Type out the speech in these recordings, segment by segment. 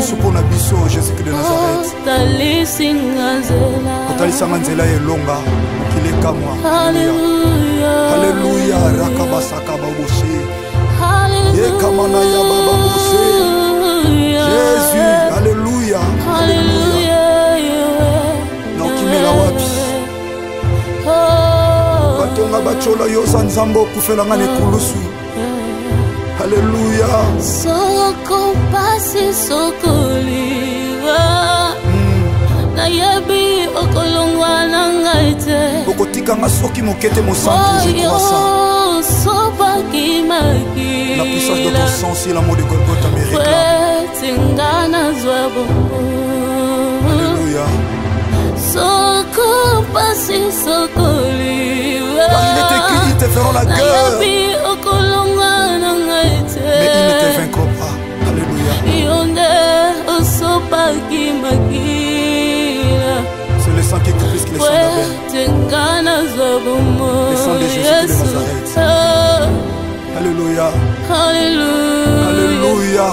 biso pona biso Jésus de Nazareth. Otalisa nzela elonga kileka mwa. Alléluia rakabasaka baboshe. Ye kamana ya baba boshe. Jésus alléluia. Alléluia. Na kimela wapi? Batonga bachola yo sanzambo kufela ngane kulusu. Alléluia. Soko pasi soko liwa. Na yebi okolongwa na ngaite. Okotika ngasoki mokete mosantu je crois ça. Sopa kimaki. La puissance de ton sang si l'amour de Golgotha me réclame. Tingana zwabo. Alléluia. Soko pasi soko liwa. Car il est écrit, ils te feront la guerre. Na yebi okolongwa na ngaite. Mais ils ne te vaincront pas. Alléluia. C'est le sang qui confisque les sangs d'Abel. Le sang de Jésus de Nazareth. Alléluia. Alléluia. Alléluia.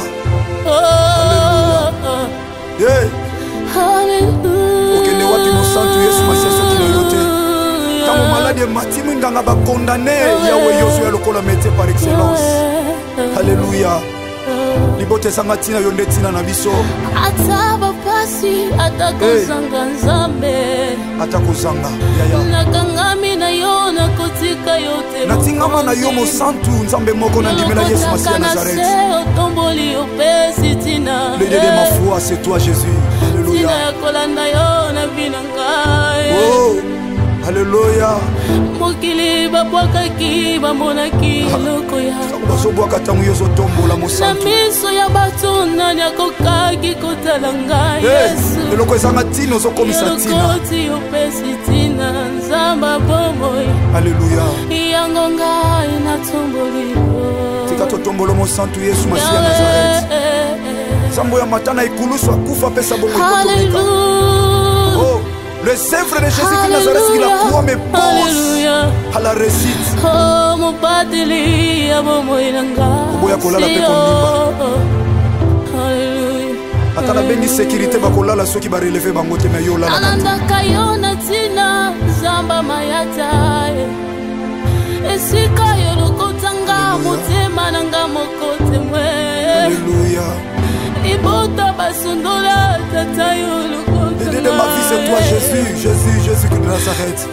Alléluia. Ok, ne wapi mon sang tu es sur ma session qui n'a yoté. Quand mon malade est mati, mon ganga va condamner. Yahweh Yosué le kola métier par excellence. Alléluia. Libote sangatina yondetina na biso. Ataba pasi atakozanga nzambe. Atakozanga yaya. Nakangami na yo na kotika yote. Natingama na yo mo santu nzambe moko na ndimela Yesu Masiya Nazareth. Otomboli opesi tina. Le Dieu de ma foi, c'est toi Jésus. Alléluia. Tina yakolanda yo na binangai. Oh. Alléluia. Mokili babwakaki bamonaki eloko ya basobwaka ntango yo ozotombola mosantu. Na miso ya bato nani akokaki kotala ngai Yesu. Eloko ezanga ntina ozokomisa ntina. Elokoti opesi ntina nzamba bomoi. Alléluia. Yango ngai natomboli yo. Tika totombola mosantu Yesu Masiya Nazareth. Nzambo ya matana ikulusu akufa pesa bongo ikotomeka. Oh. Le Saint-Frère de Jésus de Nazareth, il a croix me pose à la réussite. Oh, mon pateli, abomo inanga. Oboya kolala pe kondimba. Alléluia. Atala bengi sécurité bakolala soki ba relever bango te me yo la. Alanda kayona tina zamba mayata. Esika yo lokotanga motema nanga mokote mwe. Alléluia. Ibota basundola tata yo lokotanga. De ma vie c'est toi Jésus, Jésus, Jésus de Nazareth.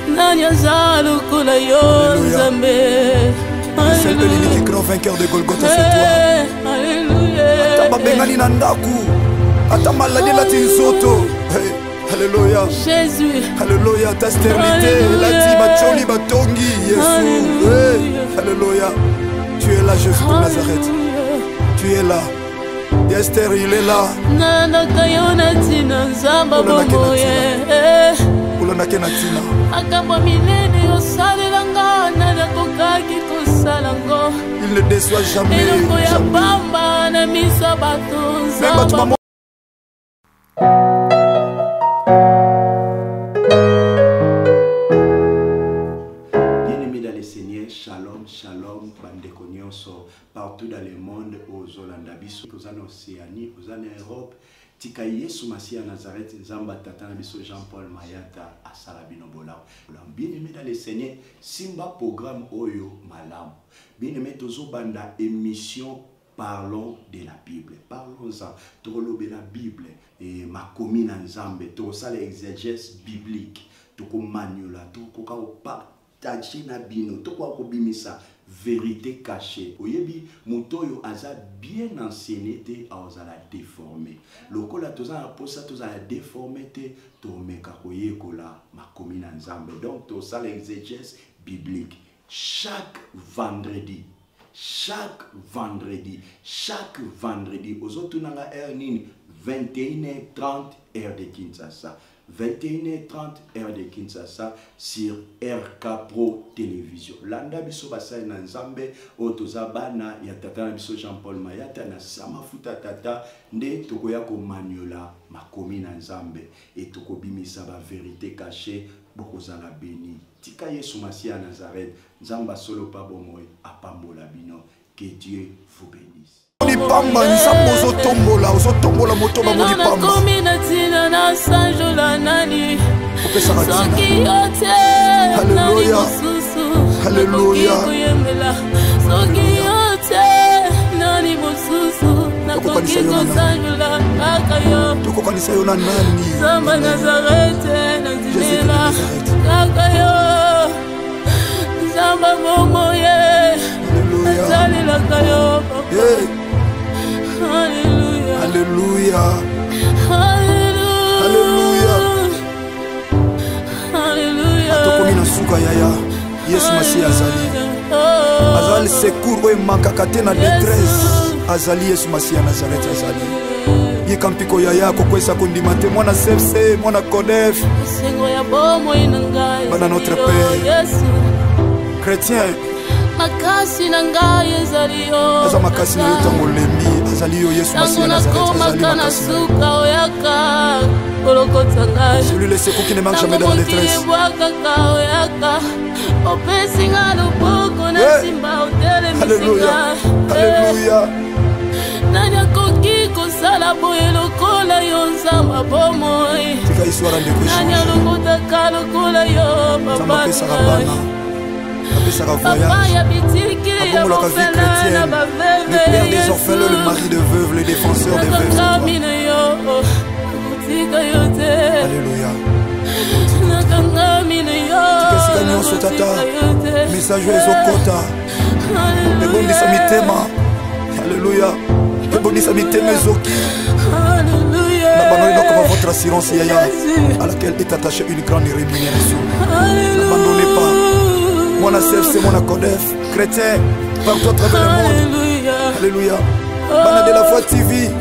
C'est le qui grand vainqueur de Golgotha, c'est toi. Alléluia. Ata bengani na ndaku, ata maladi la tinzoto. Alléluia. Jésus. Alléluia, ta stérilité, la ti bacholi batongi Jésus. Alléluia. Tu es là Jésus de Nazareth. Tu es là. Esther, il est là. Nana kayona tina nzamba bomoye. Ulona kenatina. Akamba minene yosalelanga nana kokaki kosalango. Il ne déçoit jamais. Eloko ya bamba na misa bato nzamba. Bien-aimés dans le Seigneur, shalom, shalom, bandeko nyonso. Partout dans le monde, aux Hollandais, aux Océanie, aux Europe, tika Yesu Masiya Nazareth, Nzamba Tatana biso Jean-Paul Mayata, Asalabino Bola. Bien-aimé dans le Seigneur, Simba programme Oyo Malam. Bien-aimé Tozo Banda émission Parlons de la Bible. Parlons-en. Tolobe la Bible. Et ma commune en Zambé. Tosa l'exégèse biblique. Toko maniola. Toko pa. Tachina bino, toko kobimisa vérité cachée. Oyebi mutoyo aza bien enseigné te aza déformé. Lokola toza posa toza déformé te to meka koyekola makomi na Nzambe. Donc to ça l'exégèse biblique chaque vendredi. Chaque vendredi, ozotunanga heure nini 21h30 heure de Kinshasa. 21h30 heure de Kinshasa sur RK Pro Télévision. Landa biso basai na Nzambe otozabana ya tata na biso Jean-Paul Mayata na sama futa tata nde tokoya ko maniola makomi na Nzambe et tokobimisa ba vérité cachée bokozala béni. Tika Yesu Masiya Nazareth, Nzamba solo pa bomoy apambola bino. Que Dieu vous bénisse. pamba nzambe ozotombola moto bamoni pamba nakomi na ntina na sanjola nani opesaka soki yo te nani mosusu nakoki koyembela soki yo te nani mosusu nakoki kosanjola kaka yo tokokanisa yo na nani nzambe nazarete nandimela kaka yo nzambe momoye nazalelaka yo papa Alléluia. Alléluia. Alléluia. Alléluia. Atokomi na suka yaya Yesu Masiya azali secours oyo emakaka te na détresse azali Yesu Masiya Nazareth azali yika mpiko yaya akokwesa kondima te mwana CFC mwana CODEF bana notre Père chrétien makasi na ngai ezali yo aza makasi na yo ntango olemi azali yo Yesu Masiya Nazareth azali makasi na suka oyaka kolokota ngai celui le secours qui ne manque jamais dans la détresse oyaka opesinga loboko na simba Alléluia. Alléluia. nani akoki kosala boye lokola yo nzamba bomoi nani alokotaka lokola yo papa papa ya bitiki ya mofela na baveve le père des orphelins, le mari de veuve, le défenseur des veuves. Alléluia. Tikesika nyonso tata message ezokota ebondisa mitema. Alléluia. Ebondisa mitema ezoki n'abandonnez pas votre assurance yaya à laquelle est attachée une grande rémunération. N'abandonnez pas. Mon CFC, mon CODEF, chrétien, partout à travers le monde. Alléluia. Bana de la foi TV.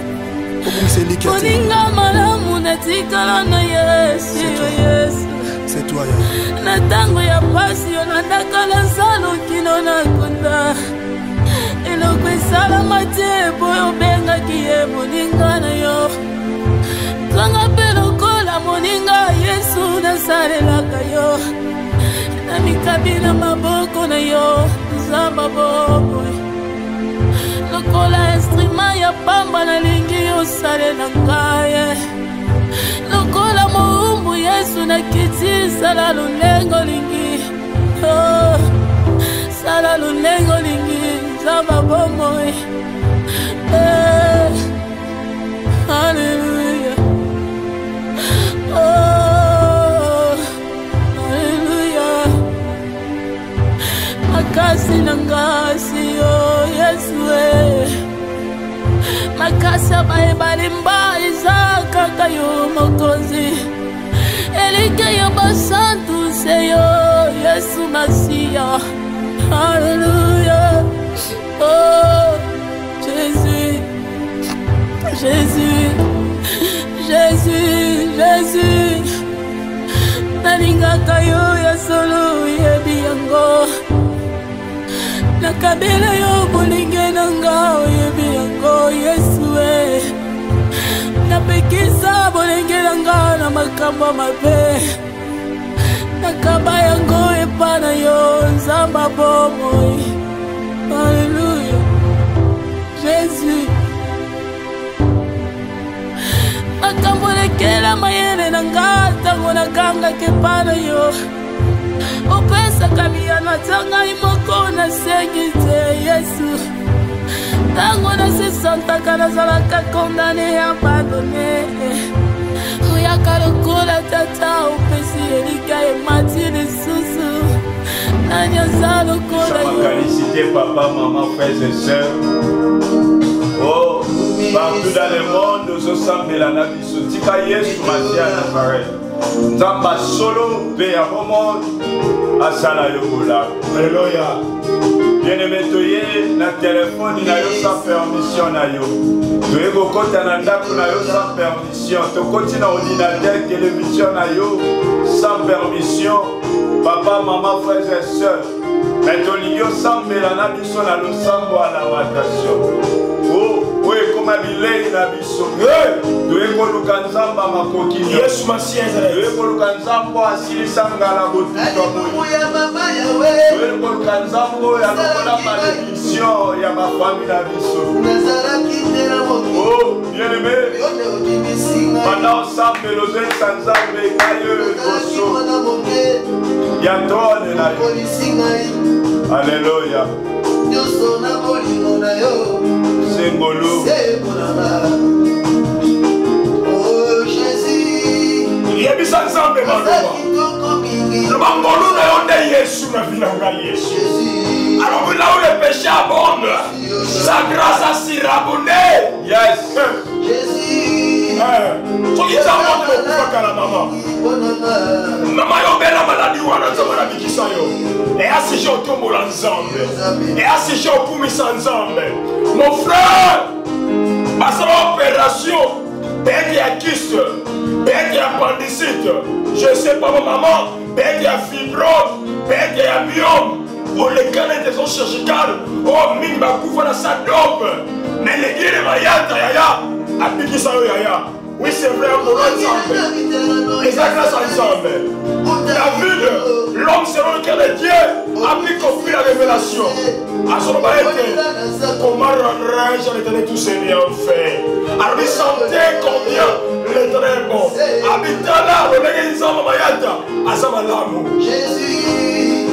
C'est toi, Yaya. Natango ya pasi yo nadakala salo kino nakunda eloko esalama te boyo bengaki ye moninga na yo kanga mpe lokola moninga Yesu nasalelaka yo na mikabi na maboko na yo nzamba boboy lokola instrument ya pamba nalingi yosalela ngai lokola moumbu Yesu nakiti sala lulengo lingi sala lulengo lingi nzamba bomoy Alléluia. Alléluia. Makasi nangasi yo Yesu makasi abayebalimba eza kaka yo mokonzi elike yo basantu se yo Yesu Masiya. Alléluia. Oh Jésus, Jésus, Jésus, Jésus. Nalingaka yo ya solo yebi yango nakabela yo bolinge nanga yebi yango Yesu napekisa bolinge nanga na makambo mabe nakaba yango epana yo nzamba bomoy. Alléluia. Jésus makambo lekela mayele nanga tango nakanga kepana yo opesaka miyano atanga imoko na sengi te Yesu tango nasesantaka nazalaka kondane abandone oyaka lokola tata opesi elika emati lisusu nani aza lokola yo. Félicité papa, maman, frères et sœurs. Oh, partout dans le monde, nous sommes la nabiso. Tika Yesu Masiya Nazareth. Nzamba solo pe ya bomon asala yobola. Alléluia. Bien-aimé toye na téléphone na yo sans permission na yo. Toye kokota na ndako na yo sans permission. Tokoti na ordinateur, télévision na yo sans permission. Papa, maman, frères et sœurs. Mais tolingo sambela na biso na losambo à la matation. Oh, oui, comme ma bilei na biso. Toyeko luka nzamba makoki. Yesu Masiya Nazareth. Toyeko luka nzamba asilisa ngala botuka moi. Toyeko luka nzamba ya lokola malédiction ya mafami na biso. Oh, bien-aimé. Pendant ensemble, nous sommes ensemble, alléluia. Sengolo. Oh Jésus. Il y a des ensemble, le bambolo n'a pas de Jésus, la vie n'a pas de Jésus. Alors là où le péché abonde, sa grâce a si rabonné. Yes. Jésus. So ils ont montré au pouvoir qu'à la maman. Maman yo belle maladie ou ananza maladie qui sont yo. Et à ce jour tout monde ensemble. Et à ce jour pour mis ensemble. Mon frère, passez l'opération. Peut-être il y a kyste, peut-être il y a appendicite. Je sais pas ma maman. Peut-être il y a fibrose, peut-être il y a myome. Oh les canets des os chirurgicales. Oh mine bakoufa na sa dope. Mais les guillemets de Mayata yaya. Apiki sa yo yaya. Oui, c'est vrai, on va ensemble. Les grâce ensemble. David, l'homme selon le cœur de Dieu, a pu compris la révélation. À son moment, comment rendre l'éternel tous ses bienfaits. Alors, il sentait combien l'éternel est bon. Habitant là, le mec est en Mayata, à sa malamu. Jésus,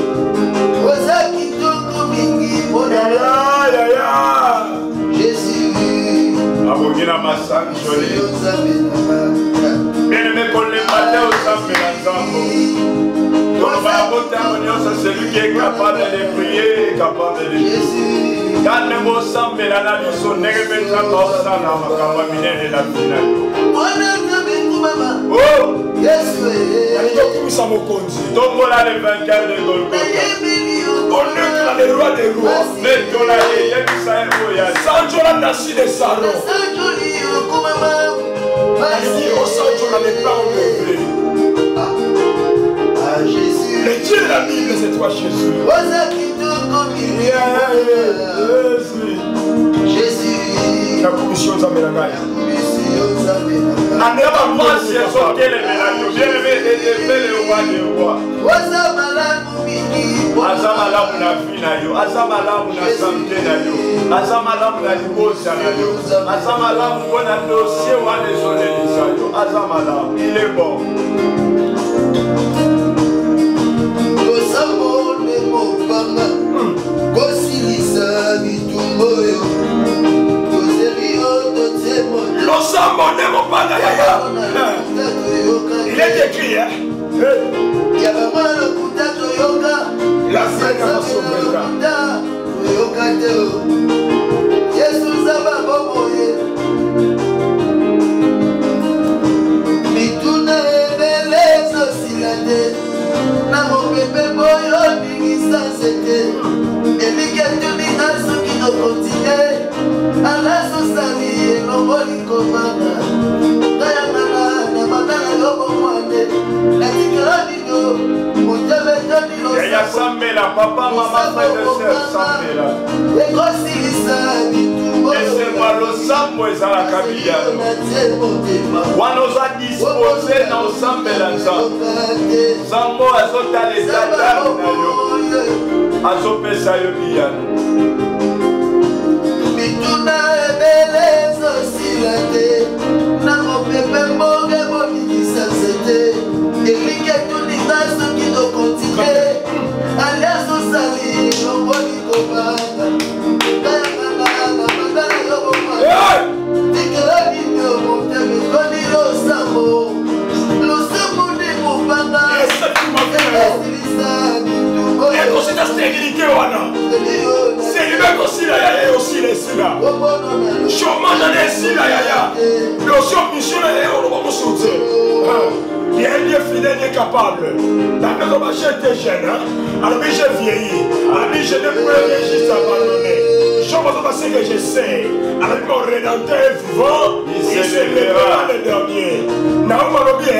Jésus. Abogina Massan Joli. Bien-aimé, qu'on les matin au Sambe la Zambo. C'est celui qui est capable de prier et capable de prier. Quand nous sommes là, nous sommes négociés dans la oh! Tombola le vainqueur de Golgotha. On est le roi des rois. Mais on a Sancho la nasi de Saron. Sancho la n'est pas enlevé. Le Dieu de la Bible, c'est toi Jésus. Jésus. La commission d'Amélangaï. La néanmoins, si elles sont quelles mélanges, bien aimé, et le roi des rois. Azamalamu na vie na yo, azamalamu na santé na yo, azamalamu na libosa na yo, azamalamu mpona dossier wana ezolelisa yo, azamalamu, il est bon. Kosamone mopanga, kosilisa bitumbo yo, kozeli oto temo. Losamone mopanga yaya. Il est écrit, hein? Yabamona lokuta toyoka. La fête à Sombeka. Jésus Zaba Boboye. Mituna ebelezo silade. Na mopepe boyo bingisa sete. Eliketu ni naso kino kontine. Alaso sali elongoli komana. Kayangana na matala yobo mwande. Natikani yo. Yaya Sambela, papa, maman, frère de sœur, Sambela. Et c'est moi le Sambo et la Kabila. On nous a disposé dans Sambela. Sambo a sauté les tatanes. A sauté ça le piano. Mituna ebelezo silate. Na mopepe mboge bobikisa sete. Eliketu ni naso kino kontine. Alias osali longoli kobanga. Kayangana na mandala yobo mwana. Tikela nino monteme koni losamo. Losamo ni mopanga. Esilisa bitumbo. Et aussi la stérilité wana. C'est lui même aussi la yaya aussi les sila. Chômage dans les sila yaya. L'option mission est au moment sauté. Il est fidèle et capable. D'accord, ma chère était jeune, alors que j'ai vieilli. Alors que je ne pouvais juste abandonner. Je ne sais pas ce que je sais. Alors que mon rédempteur est vivant, il se lèvera le dernier. Non, mon bien,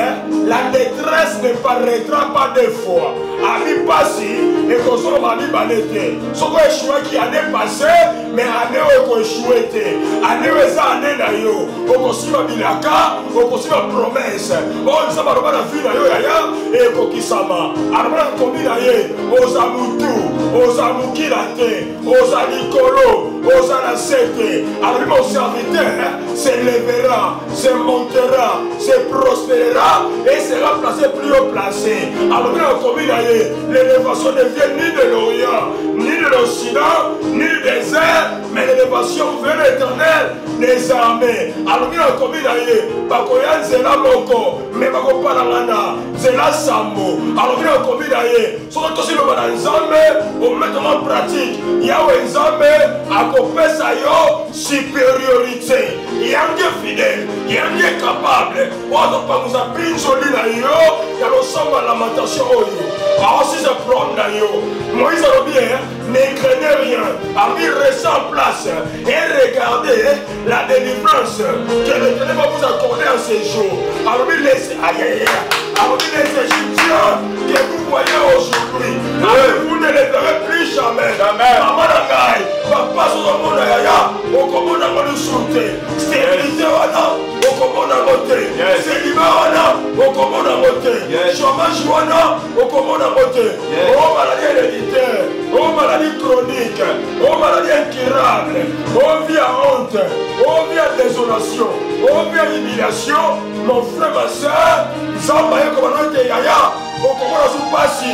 la détresse ne paraîtra pas deux fois. Ami Passi, et qu'on soit mami balete. Ce qu'on échoué qui année passée, mais année où on échoué. Année où ça année d'ailleurs. Au Kosima Bilaka, au Kosima promesse. Oh, ça va revoir la vie d'ailleurs, yaya, et Kokisama. Alors, comme il a eu, aux Amoutou, aux Amoukilate, aux Anikolo, aux Anasete. Alors, mon serviteur s'élèvera, se montera, se prospérera et sera placé plus haut placé. Alors, comme il a eu, l'élévation ne vient ni de l'Orient, ni de l'Occident, ni du désert, mais l'élévation vers l'éternel des armées. Alors, comme il a eu, Bakoyan Zela Moko, mais Bakopana Lana, Zela Sambo. Alors, comme il a eu, ce qu'on aussi le dans Nzambe, au mettre en pratique, Yahweh Nzambe, à couper sa supériorité. Il y a un Dieu fidèle, il y a un Dieu capable. On ne peut pas nous appeler joli là, il y a l'ensemble de lamentation. Alors, si je prends d'ailleurs, Moïse a bien, ne craignez rien, a mis rester en place et regardez la délivrance que l'Éternel va vous accorder en ces jours. Alors, il laisse, aïe aïe aïe, alors il les Égyptiens que vous voyez aujourd'hui, vous ne les verrez plus jamais. Maman Nangai, papa sur le monde yaya, au commande à mon souté, stérilité wana, au commande à monter, célibat wana, au commande à monter, chômage wana, au commande à monter, oh maladie héréditaire, oh maladie chronique, oh maladie incurable, oh vie à honte, oh vie à désolation, oh vie à humiliation, mon frère, ma soeur, Zamba et commandant yaya, au commande à sous passi,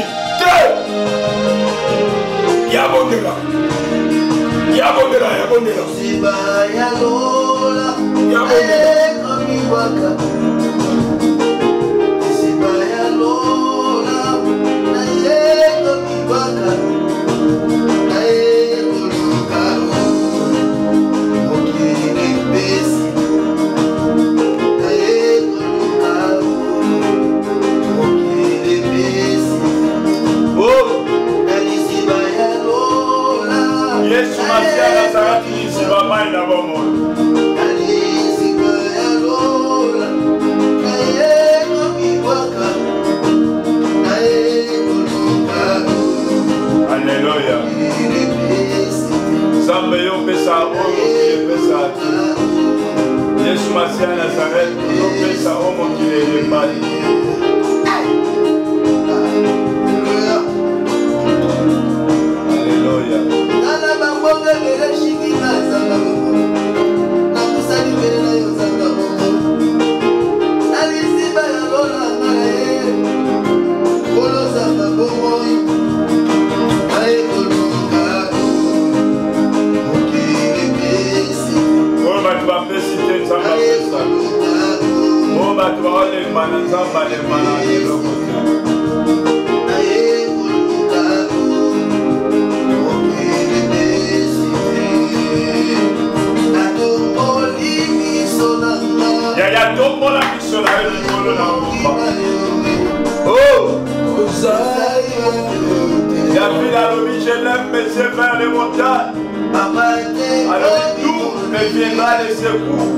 Yabondela. Yabondela, Yabondela. Siba Yalola, Yabondela. Siba Yalola, Nayeko Mibaka, Nayeko Lukaru, Okiri Besi, Nayeko Lukaru, Okiri Besi. Oh! Yesu Masia Nazareth ni Baba ina bomo. Alléluia. Zambe yo pesa omo ki pesa. Yesu Masia Nazareth yo pesa omo ki le mali. Alléluia. Vers les montagnes, alors d'où me viendra le secours?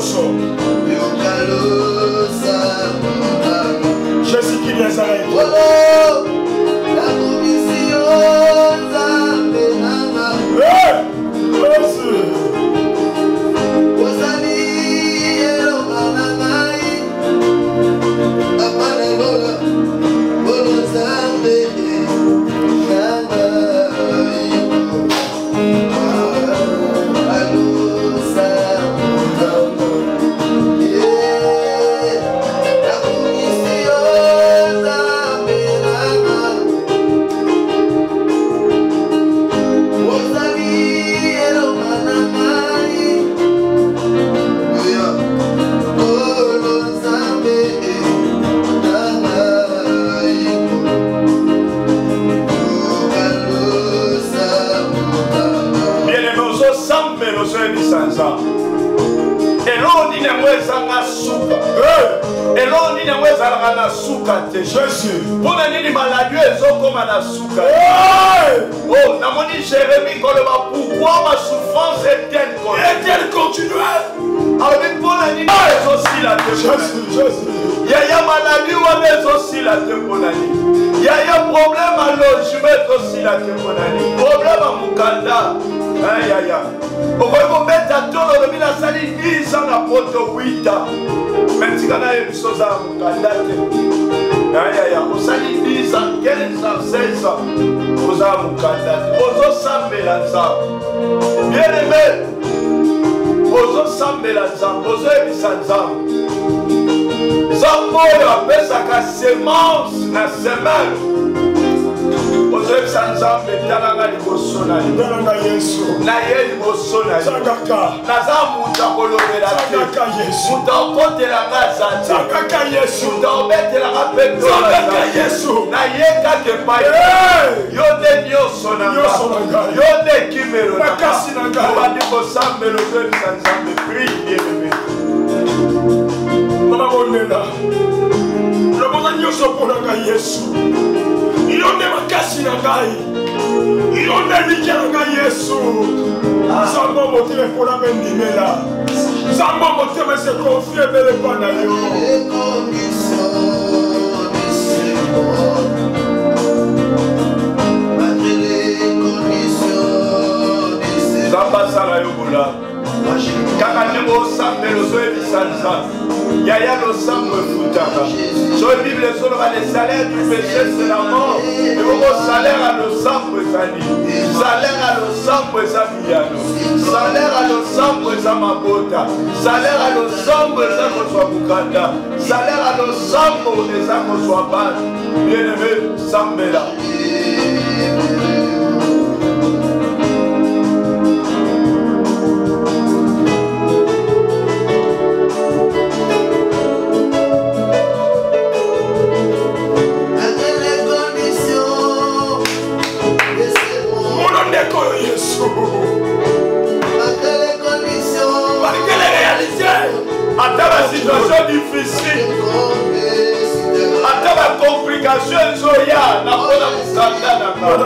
nyonso. Jésus qui vient s'arrêter. Jésus. Pour nini maladie ezokoma na suka. Oh, namoni Jérémie koloba pourquoi ma souffrance est-elle continuelle? Alors pour nini ezosila te. Jésus. Yaya maladie wana ezosila te ponani. Yaya problème à logement ezosila te ponani. Problème à mukanda. Aïe aïe aïe. Okoyiko beta tolo lobi na sali 10 ans na poto 8 ans. Mentikana ebisoza mukanda te. Aïe aïe aïe. Osali 10 ans, 15 ans, 16 ans. Oza mukanda te. Ozo sambela nzambe. Bien aimé. Ozo sambela nzambe. Ozo ebisa nzambe. Nzambe oyo apesaka semence na semence. Ozoebisa nzambe talanga liboso na yo. Talanga Yesu. Na ye liboso na yo. Sakaka. Naza mutu akolobela te. Sakaka Yesu. Mutu akotelanga aza te. Sakaka Yesu. Mutu akobetelanga mpe tola. Sakaka Yesu. Na ye kaka epai. Yo nde nyonso na nga. Yo nde kimelo na nga. Makasi na nga. Obandi kosambela ozoebisa nzambe. Prie bien-aimé. Mama monena. Lobola nyonso mpona ngai Yesu. Ilonde makasi na ngai. Ilonde likia na ngai Yesu. Nzambo motema mpona mendimela. Nzambo motema ese konfie ebele mpa na yo. Nzambe asala yo bola. Kaka ndenge osambela ozoyebisa nzambe. Yaya losambo efutaka. So Bible ezoloba le salaire du péché c'est la mort. Mais bongo salaire à losambo ezali. Salaire à losambo eza biyano. Salaire à losambo eza mabota. Salaire à losambo eza kozwa bukanda. Salaire à losambo eza kozwa bana. Bien-aimé, sambela. Ata la situation difficile, ata la complication ezoya na pona mukanda na kala.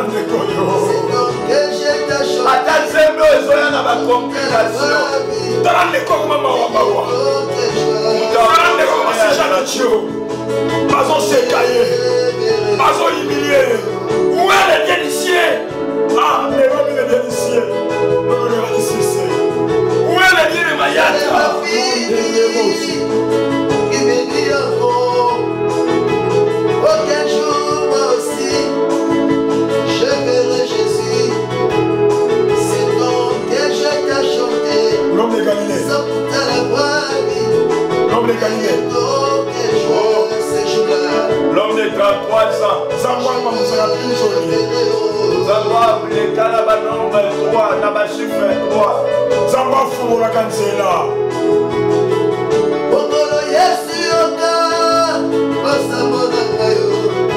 Ata nzembe ezoya na ba complication. Tala ndeko mama wa bawa. Tala ndeko masija na chio. Bazo sekaye. Bazo humilier. Où est le délicieux? Ah, mais où est le délicieux? Où est le délicieux? Où est le Dieu de Mayata? Aucun jour, moi aussi, je verrai Jésus. C'est donc que je t'ai chanté. L'homme de Galilée. L'homme de Galilée. L'homme de 33 ans. Zambwa mama msala pinzoli. Zambwa bulekala ba nombre 3 na ba chiffre 3. Zambwa fumula kanzela. Okolo Yesu yoka, osabona kayo.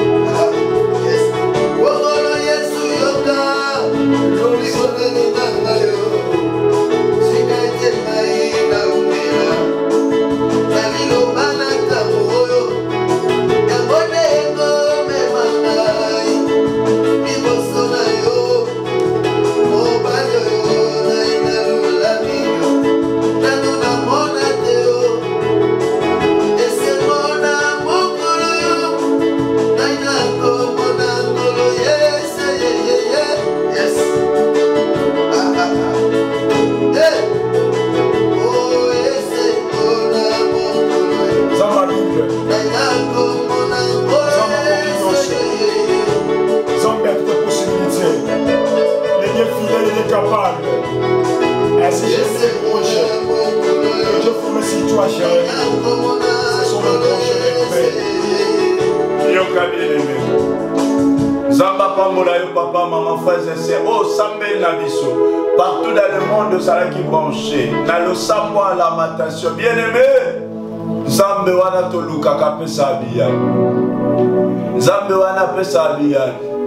Okolo Yesu yoka, lolikolo kayo. Sikaite mai na umela. Nalilo bana kamoyo. Yabone ego memanai. Iboso na yo. Obayo yo na inalula niyo. Nanu na mona te. Ainsi je sais proche. Que Dieu vous remercie toi, chérie. Ce sont mes proches et mes frères. Yoka bien-aimé. Zamba Pambola, papa, maman, frères et sœurs. Oh, Sambé Nabiso. Partout dans le monde, ça qui branché. Dans le Sambo à l'amatation. Bien-aimé. Zambe wana toluka kapesa abia. Zambe wana pesa abia.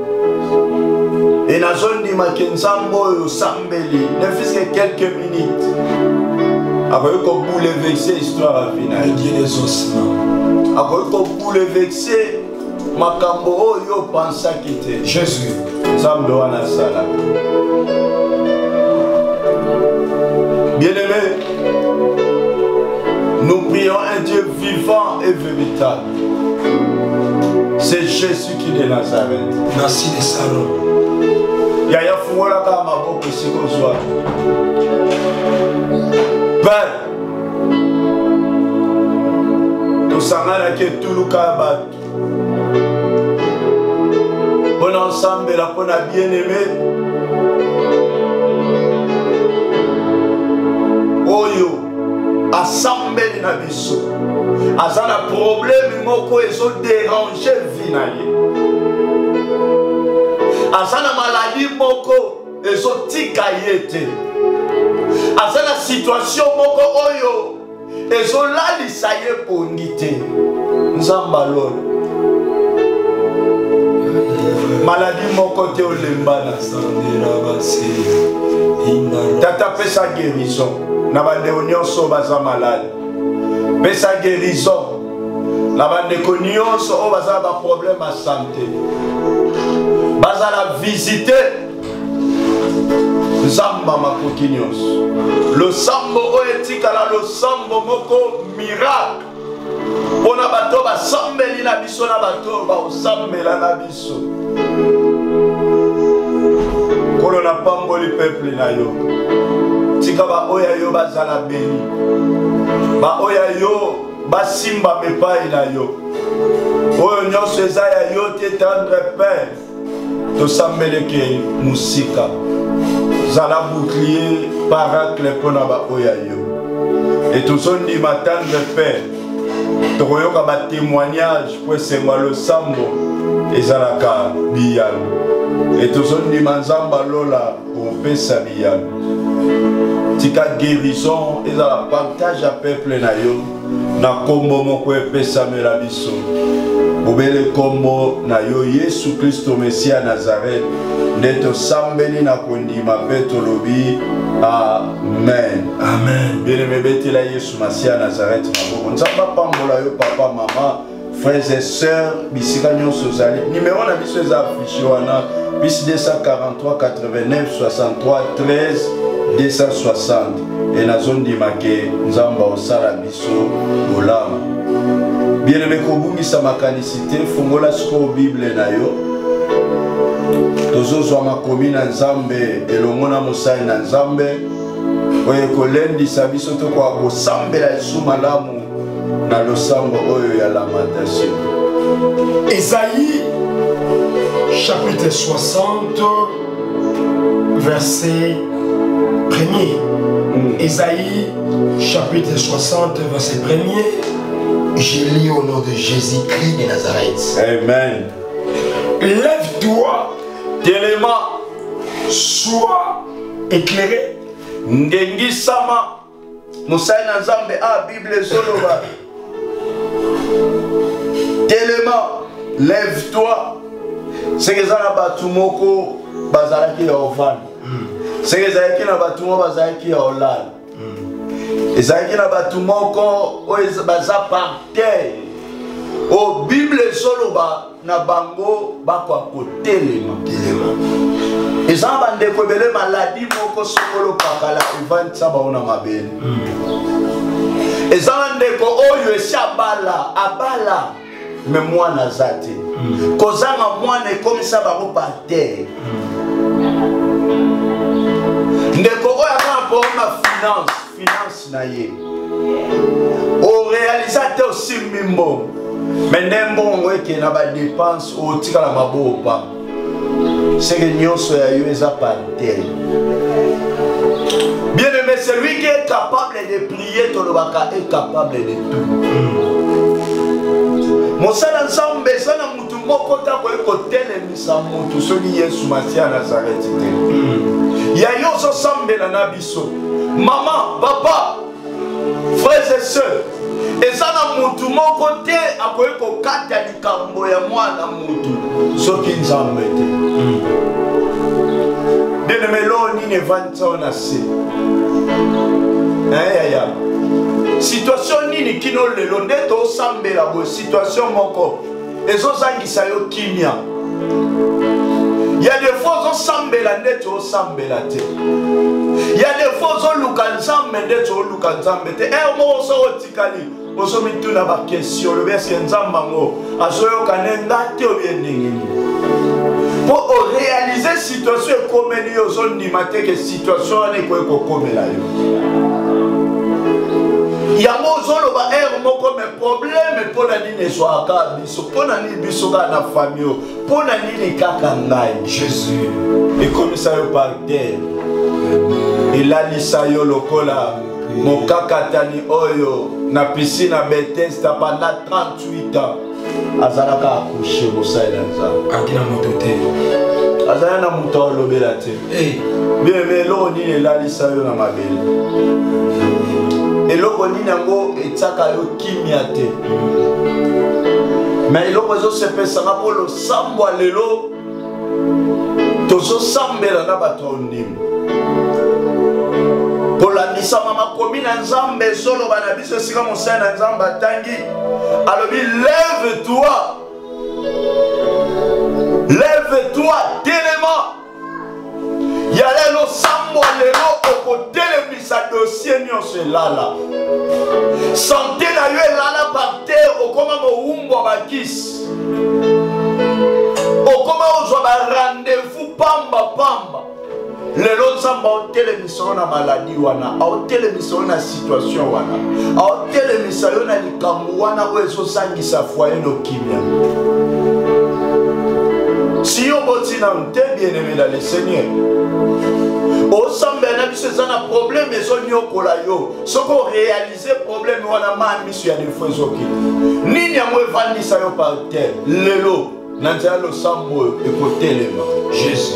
Et na zone di makenzambo yo sambeli. Ne fût-ce que quelques minutes. Après qu'on bouleverser l'histoire à finale. Le Dieu des ossements. Après qu'on bouleverser makambo yo pensa quitter. Jésus. Zambe wana sala. Bien-aimé. Nous prions un Dieu vivant et véritable. C'est Jésus qui est de Nazareth. Merci de salon. Yaya Fungola Kamabo Pesikozoa. Père, nous sommes que tout le cas. Bon ensemble, la bonne bien-aimé. Oyo. Assemblée na biso azana problème moko ezo déranger vie na ye azana maladie moko ezo tika ye te azana situation moko oyo ezo lalisa ye pongi te nzamba lolo maladie moko te olembana tata pesa guérison na bandeko nyonso baza malade pesa guérison na bandeko nyonso oyo baza ba problème à santé baza la visiter nzamba makoki nyonso losambo oyo etikala losambo moko miracle mpona bato basambeli na biso na bato baosambela na biso kolo na pamboli peuple na yo tika ba oya yo bazala beni ba oya yo basimba mepai na yo oyo nyonso eza ya yo te tendre père tosambeleke musika zala bouclier paracle mpona ba oya yo et tozondima tendre père tokoyoka batémoignage po esengwa losambo ezalaka biyano et tozondima nzamba lola kopesa biyano tika guérison et la partage à peuple na yo na kombo moko epesamela biso bobele kombo na yo Yesu Kristo Mesia Nazareth nde tosambeli na kondima mpe tolobi amen. Amen. Bien-aimé betela Yesu Mesia Nazareth maboko nzamba pambola yo papa mama frères et sœurs bisika nyonso zali numéro na biso eza affiché wana bis 243 89 63 13 260 et na zone di make nzamba osala biso bolama bien-aimé kobungisa makanisite fungola siko bible na yo tozozwa makomi na nzambe elongo na mosali na nzambe oyo kolendisa biso tokoka kosambela Yesu malamu na losambo oyo ya lamentation. Ésaïe chapitre 60 verset 1er. Ésaïe chapitre 60 verset 1er. Je lis au nom de Jésus-Christ de Nazareth. Amen. Lève-toi, Téléma, sois éclairé. ngengisama musai na nzambe a Bible zoloba. Téléma, lève-toi. C'est que ça na batu moko bazalaki ya ovani. C'est que ça na batu moko bazalaki ya olala. Ezalaki na batu moko oyo baza par terre. O Bible zoloba na bango bakwa kotelema. Eza bandeko ebele maladi moko sokolo pakala event saba ona mabele. Eza bandeko oyo esi abala me mwana zate. Kozanga mwana ekomisa bango par terre. Ndeko oyo akana mpona finance na ye. O réalisateur aussi mimbo. Mais n'embongo eke na ba dépense o tikala mabopa. C'est que nyonso ya yo eza par terre. celui qui est capable de prier, Tolobaka est capable de tout. Mosala nzambe sana mutu moko ta ko ekotelemisa mutu soli Yesu Masia Nazareth te. Ya yo so sambela na biso. Maman, papa, frères et sœurs, ezana mutu moko te akoye kokata likambo ya mwana mutu soki nzambe te. Bien-aimé, lo nini evandisa ona se. Ya. Situation nini kino lelo nde tosambela bo situation moko ezozangisa yo kimia. Ya des fois ozosambela nde tosambela te. Ya des fois ozoluka nzambe nde toluka nzambe te. Moko oso otikali ozomituna ba question lobi eske nzambe ngo azoyoka nenga te obie ndenge nini. Pour réaliser situation ekomeli yo ozondima te ke situation wana ekoki kokomela yo. Yango zoloba moko me problème pona nini ezwaka biso pona nini biso kaka na famille pona nini kaka ngai Jésus ekomisa yo par terre elalisa yo lokola mokakatani oyo na piscine à Bethesda pendant 38 ans azalaka accouché mosaela nzambe akina moto te azala na moto alobela te bien mais eloko nini elalisa yo na mabele eloko nini yango etiaka yo kimia te mais eloko ezosepesaka mpo losambo ya lelo tozosambela na bato ya ondimo polandisama makomi na nzambe ezoloba na biso esika mosali na nzambe atangi alobi lève-toi telema ya lelo sambo lelo okotelemisa dossier nyonso elala sante na yo elala par terre okoma mowumbwa bakisi okoma ozwa barendez-vous pamba lelo nzambe aotelemisa yo na maladi wana aotelemisa yo na situation wana aotelemisa yo na likambo wana oyo ezosangisa foyer nokimia. Si yo botina te bien-aimé dans le Seigneur osambela biso eza na problème ezonyokola yo soko réaliser problème wana ma miso ya defo ezoki nini yango evandisa yo par terre lelo na nzela losambo ekotelema Jésus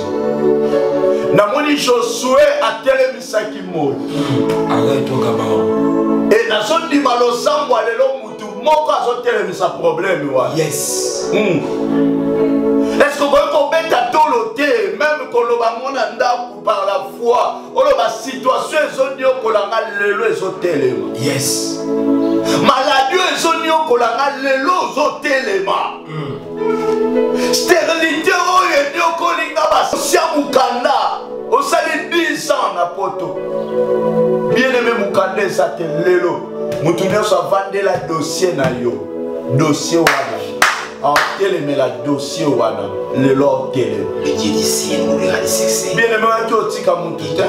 namoni Josué atelemisaki moto arrête-toi kabao et nazondima losambo lelo mutu moko azotelemisa problème wana yes est-ce que vous pouvez toloter même quand on a ndaku par la foi on a situation ezonio kolanga lelo ezotelema yes maladie ezonio kolanga lelo ezotelema stérilité oyo enio kolinga basia mukanda osali 10 ans na poto bien-aimé mukanda eza te lelo mutu nyonso avandela dossier na yo dossier wana la dossier wana le Lord télé le Dieu d'ici nous verra le succès bien aimé tu otika mutu te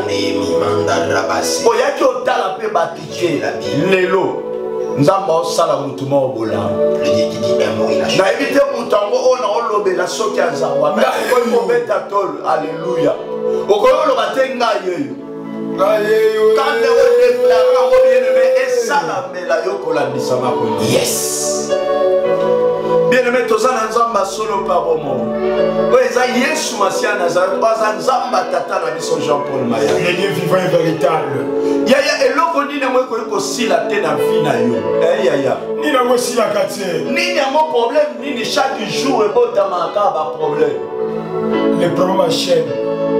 o yaki otala pe batike lelo nzamba osala mutu mo bola le Dieu qui dit un mot il a na éviter mutu ngo ona olobela soki azangwa mais ko beta tol alléluia okoloba te ngai yeyo quand on déclare ngo bien aimé esala mela yokolandisa makolo yes bien-aimé tozana nzamba solo par moment eza Yesu Masia Nazareth baza nzamba tata na biso Jean-Paul Maya le Dieu vivant et véritable yaya eloko nini yango ekoki kosila te na vie na yo yaya nini yango esilaka te nini yango problème nini chaque jour ebotamaka baproblème le problème achène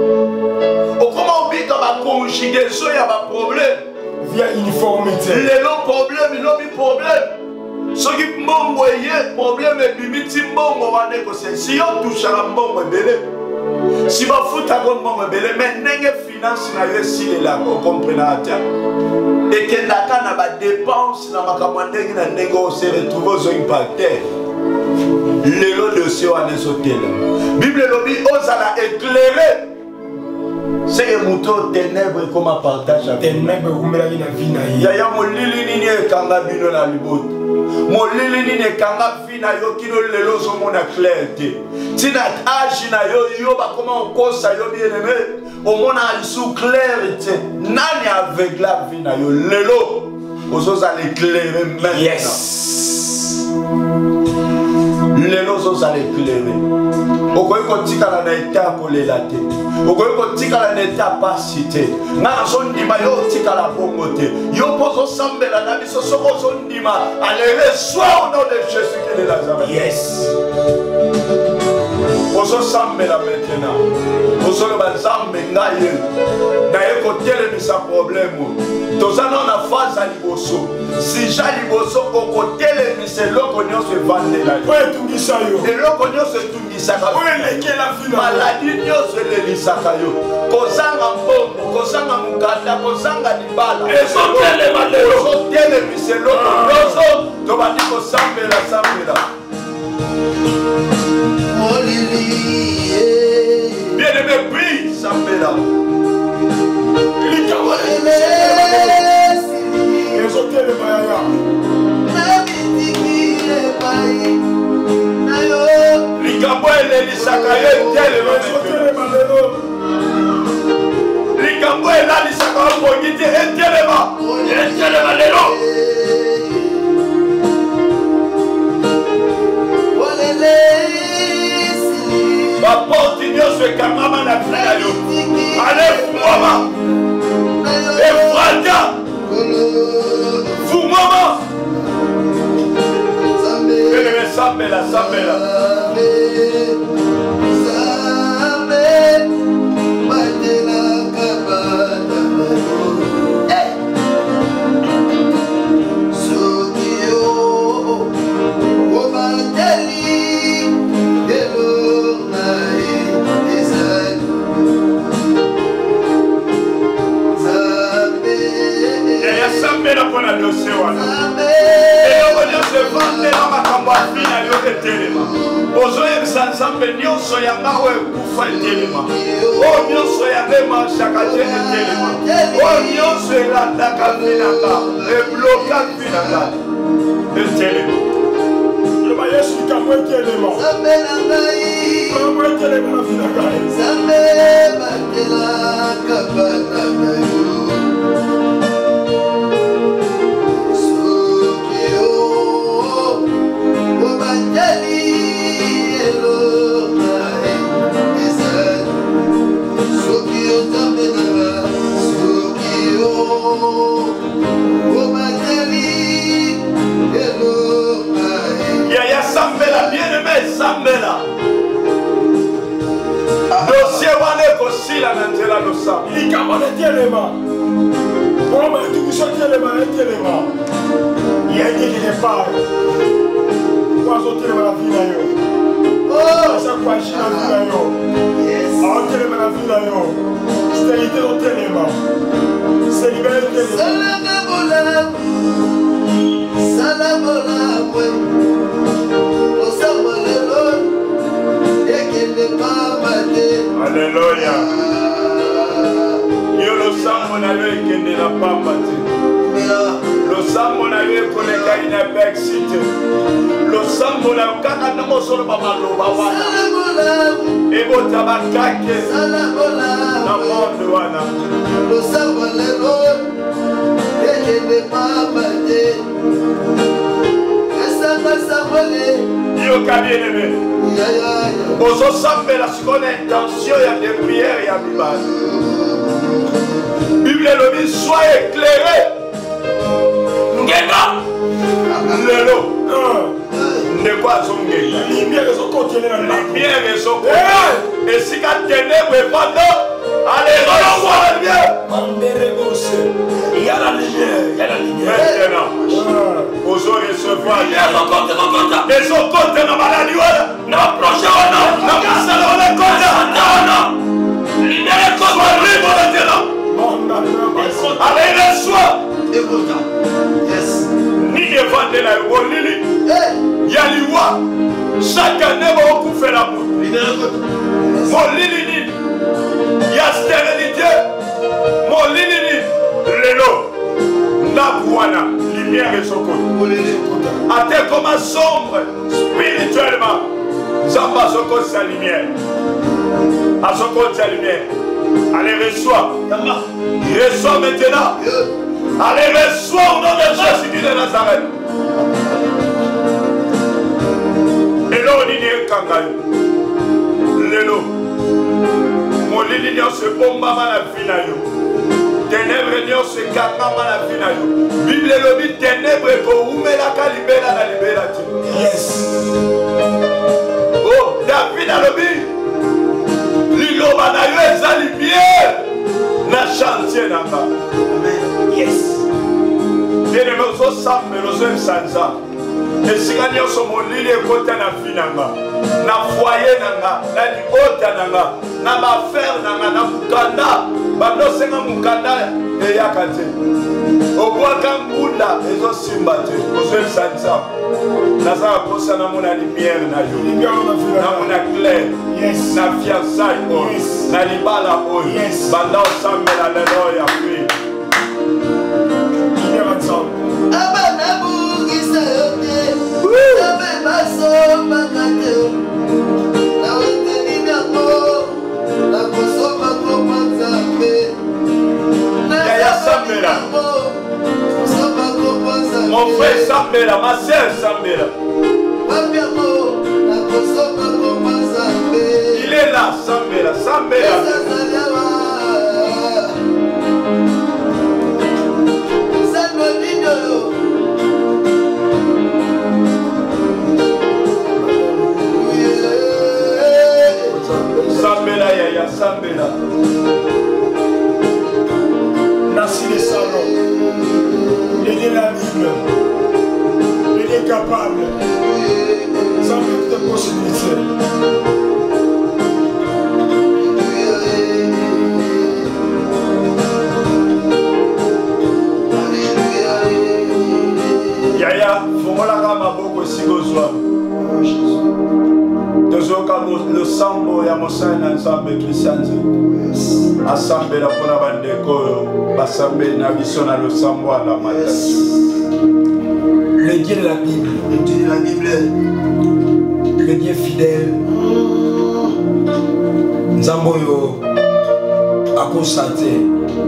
okoma obika baconjugaison ya baproblème via uniformité lelo problème ilobi problème soki mbongo eye problème ebimiti mbongo wana ekose si yo tushaka mbongo ebele si bafutaka mbongo ebele me ndenge finance na yo esilelaka okomprenaka te ekendaka na badepense na makambo ya ndenge na ndenge ose retrouve ozongi par terre lelo dossier wana ezotela bible elobi ozala éclairé seke moto ténèbre ekoma partage ténèbre ekumelaki na vi na ye yaya molili nini ekanga bino na liboto molili nini ekanga vi na yo kino lelo ozomona clair te ntina age na yo yo bakoma okosa yo bien aimé omona lisu clair te nani aveugle la vie na yo lelo ozoza l'éclairer maintenant. Yes. Lelo ozoza l'éclairer. Okoki kotikala na eta kolela te. Okoki kotikala na eta pasi te. Nga nazondima yo otikala bongo te. Yo pozo sambela na biso soko ozondima. Allez, sois au nom de Jésus-Christ de Nazareth. Yes. Ozo sambela maintenant. Ozo le bazambe ngaye. Na eko telemisa problème. Tozana na phase à liboso. Si ja liboso oko telemisa loko nyonso evandela. Oye tungisa yo. Eloko nyonso etungisaka. Oye lekela fina. Maladi nyonso elelisaka yo. Kozanga mbongo, kozanga mukanda, kozanga libala. Ezotelema lelo. Ezotelemisa loko nyonso. Tobandi kosambela sambela. Bien-aimé, prie, sambela. Likambo elelisaka yo etelema lelo. Likambo elalisaka yo bongiti etelema. Etelema lelo. Baporti nyonso ekangama na vie na yo. Ale fumama. Efrata. Fumama. Bien-aimé, sambela, sambela. Sambela pour la dossier wana. Et on va se vendre dans ma campagne à l'autre téléma. Ozoye sansambe nyonso yanga we kufa téléma. Oh nyonso yanga ma chakate téléma. Oh nyonso elanda kafinaka. Et bloka finaka. Téléma. Le mayesu kamwe téléma. Sambela ngai. Kamwe téléma finaka. Sambela batela kabana mayo. Sambela dossier wane kosila na nzela losa likambo netelema poma etukuso telema netelema yeye quelque azotelema na vie na yo aza kwashi na vie na yo aotelema na vie na yo stérilité otelema célibataire Alléluia. Yo lo sambo na yo ekende na pamba te. Lo sambo na yo ekoleka ina bexite. Lo sambo na yo kaka na mosolo ba maloba wana. Ebota bakake. Na monde wana. Lo sambo lelo ekende pamba te. Yo bien-aimé. Ozo sambela sikona intention ya de prière ya bibali. Bible le dit sois éclairé. Ngena. Lelo. Ne quoi zongenga. Lumière zo continuer na lumière zo. Et si ka ténèbre pendant allez revoir bien. Mambere gose. Il y a la lumière, il y a la lumière. Maintenant. Ozo recevoir. Les autres côtés na maladie wala. Na projet wana. Na masala wala côté. Non. Lumière côté libre maintenant. Allez reçois. Écoute. Yes. Ni éventer la bolili. Yaliwa. Chaque année va couper la boue. Bolili ni. Ya stérilité. Bolili ni. Lelo. Nabuana. Lumière et soko. A tel comme sombre spirituellement. Zamba soko sa lumière. A soko sa lumière. Allez, reçois. Reçois maintenant. Allez, reçois au nom de Jésus de Nazareth. Et là, on dit kangayo. Lelo. Mon ligne se bombe à la vie na yo. Ténèbres se kangama la vie na yo. Bible lobi ténèbres ko umela ka libera na libera ti. Yes. Oh, David a lobi. Liloba na yo eza lumière na chantier nanga. Amen. Yes. Bien nous sommes nous sanza. Esika nyonso molili ekota na vie nanga, na foyer nanga, na libota nanga, na bafere nanga, na mukanda bandosenga mukanda eyaka te obwaka mbunda ezosimba te ozwelisa nzambe nazala kosa namona lumière na yo namona clair na fiançaille oyo na libala oyo banda osambela lelo ya pri lumière nzambe abanabungisa yo te abe basombaka te na weteni nango nakosomba koma nzambe Yaya Sambela mon frère Sambela, ma sœur Sambela il est là Sambela, Sambela Sambela, Yaya Sambela. Merci les salons. Il est la Bible. Il est capable. Sans toute possibilité. Yaya, fumolaka maboko sigozwa. Tozoka le sambo ya mosala na nzambe kristianze. Assemblée la pona bandeko basambé na biso na le sambo à la matin. Le Dieu de la Bible. Le Dieu de la Bible. Le Dieu fidèle. Nzambo yo akosate.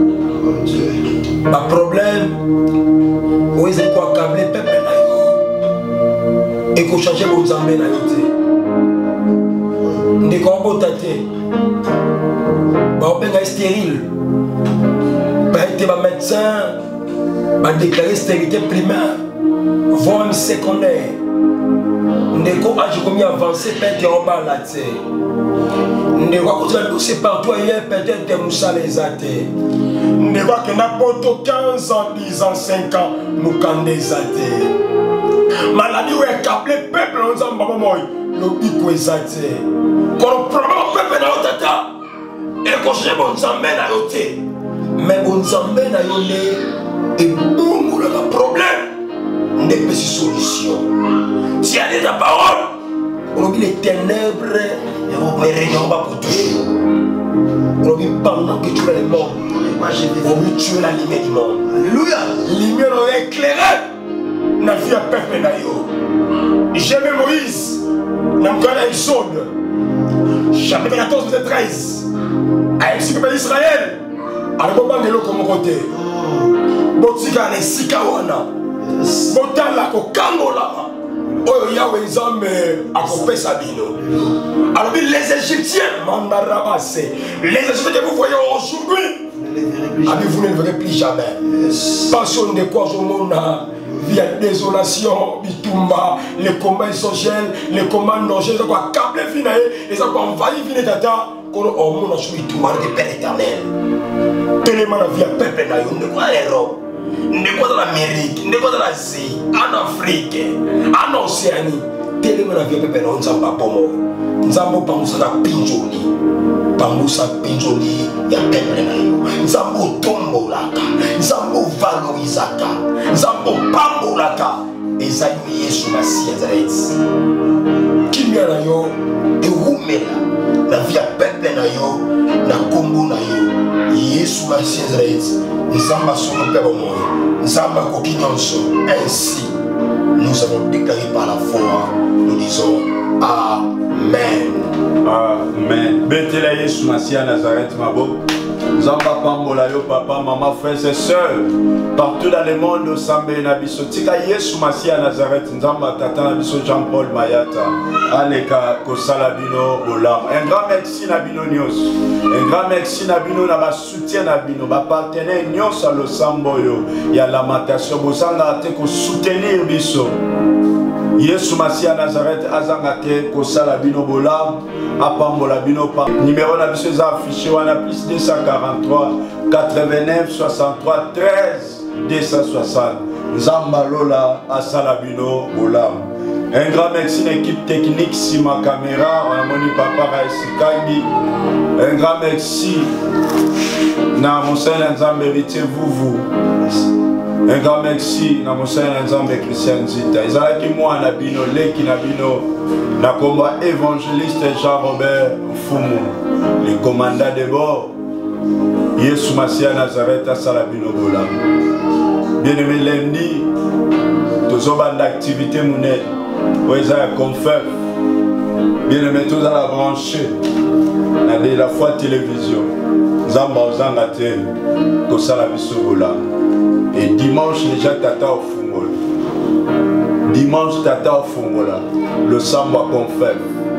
Ma problème où est-ce quoi câbler peuple na yo. Et ko changer mon nzambe na yo te. Ndeko botate. Ba stérile. Ba été ba médecin. Ba déclaré stérilité primaire. Voire secondaire. Ndeko âge comme avancé peut-être en bas là tu. Ndeko ko c'est partout hier peut-être des moussa les athées. Ndeko que n'importe 15 ans, 10 ans, 5 ans nous quand des athées. Maladie où est câblé peuple nous en baba moi. Le biko est athée. Quand problème peuple na otata. Et quand j'ai bon zambé na yote, mais bon zambé na yote, et boum le problème, n'est pas si solution. Si elle est la parole, on oublie les ténèbres, et on réunion pas pour toujours. On oublie pendant que tu es le monde, on oublie tu es la lumière du monde. Alléluia. Lumière éclairée, na vie à peuple na yo. J'aime Moïse, n'a pas une sonde. Chapitre 14, verset 13. Ainsi que Israël, à l'époque de l'eau comme côté, Botika ne Sikawana, Botala ko Kangola, Oyo Yahweh Zame a coupé Sabino. Alors les Égyptiens, Mandarabase, les Égyptiens que vous voyez aujourd'hui, vous ne le verrez plus jamais. Passion de quoi au monde, via désolation, bitumba, les combats essentiels, les combats non, j'ai quoi câble finalement, les quoi envahi finalement tata. Quand on a choisi tout le monde de Père éternel. Tellement la vie à peuple na yo, ne quoi en Europe, ne quoi dans l'Amérique, ne quoi dans l'Asie, en Afrique, en Océanie. Tellement la vie à peuple na yo, nzamba pomo, nzambo pamusa pinjoli, pamusa pinjoli ya peuple na yo, nzambo tombo laka, nzambo valorisaka, nzambo pambo laka, ezali Yesu Masiya Nazareth. Kimia na yo, eumela. La vie à peuple na yo, na kombo na yo, Yesu Masiya Nazareth, nzamba solo père au monde, nzamba kokinonso. Ainsi, nous avons déclaré par la foi, nous disons Amen. Amen. Betela Yesu Masia Nazareth Mabo. Zamba Pambola yo papa, maman, frères et sœurs, partout dans le monde, au Sambe Nabiso, Tika Yesu Masia Nazareth, Nzamba Tata Nabiso Jean-Paul Mayata, Aleka Kosalabino Olam. Un grand merci Nabino Nyos, un grand merci Nabino Naba soutien Nabino, ba partenaire Nyos à l'Osamboyo, il y a lamentation, Bozanga te ko soutenir Biso. Yesu Masia Nazareth azangate kosala bino bolam apambola bino pa numéro na biso affiché wana plus 243 89 63 13 260 Nzamba Lola asala bino bolam. Un grand merci à l'équipe technique Sima Caméra, on a moni papa Raisikangi. Un grand merci na Monseigneur Nzambe Héritier vous. Un grand merci à Monseigneur Nzambe Christian Zita. Ils ont dit moi na bino leki na bino na combat évangéliste Jean-Robert Fumu, le commandant de bord. Yesu Masia Nazareth à Salabino Bola. Bien-aimé lundi, tous les bandes d'activité monnaie, où ils ont confère. Bien-aimé tous à la brancher, dans la foi télévision. Zamba Ozangate, Kosalabiso Bola. Et dimanche, déjà, Tata au Fungola. Dimanche, Tata au Fungola. Le Samba confère.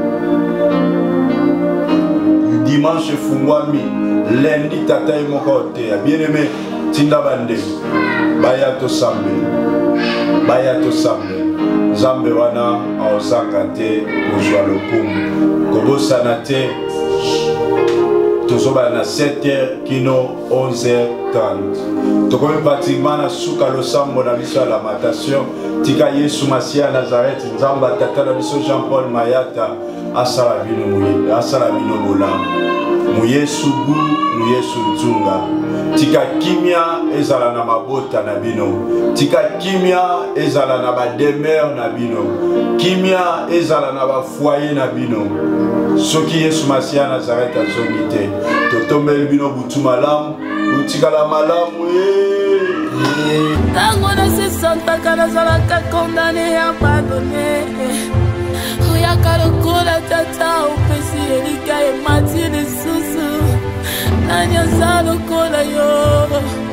Dimanche, Fungwami. Lundi, Tata et mon côté. Bien-aimé, Tinda Bande. Bayato Sambe. Bayato Sambe. Zambe wana, Aosangate, Ojwa Lokum. Kobo Sanate. Tozoba na 7h kino 11h30. Tokomi pratiquement na suka lo sambo na biso la matation. Tika Yesu Masia Nazareth Nzamba tata na biso Jean-Paul Mayata asala bino muye asala bino bolam. Mu Yesu gu mu Yesu nzunga. Tika kimia ezala na mabota na bino. Tika kimia ezala na ba demeure na bino. Kimia ezala na ba foyer na bino. Soki Yesu Masia Nazareth azongite totombeli bino butu malamu utikala malamu tango na se santaka nazalaka condamné abandonné oyaka lokola tata opesi elika emati lisusu nani aza lokola yo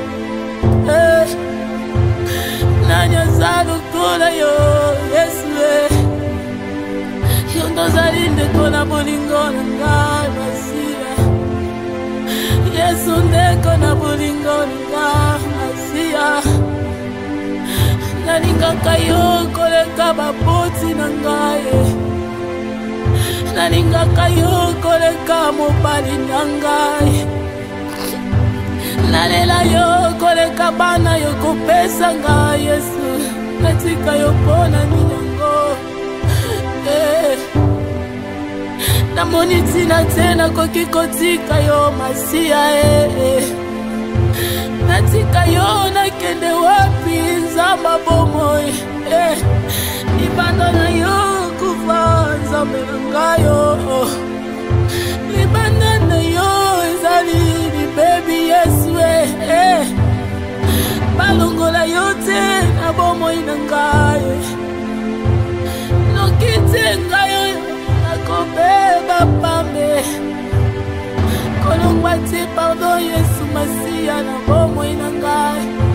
nani aza lokola yo Yesu Yondozali ndeko na bolingo na ngai Masia. Yesu ndeko na bolingo na ngai Masia. Nalingaka yo koleka baboti na ngai. Nalingaka yo koleka mobali na ngai. Nalela yo koleka bana yo kopesa ngai Yesu. Natika yo pona ninyango. Namoni tina tena koki kotika yo Masia natika yo nakende wapi Nzamba bomoi libanda na yo kufa Nzambe na ngayo libanda na yo ezali libebi Yesu balongola yo te na bomoi na ngayo nokite ngayo nakobeba pambe kolongwa te pardon Yesu Masia na bomoi na ngai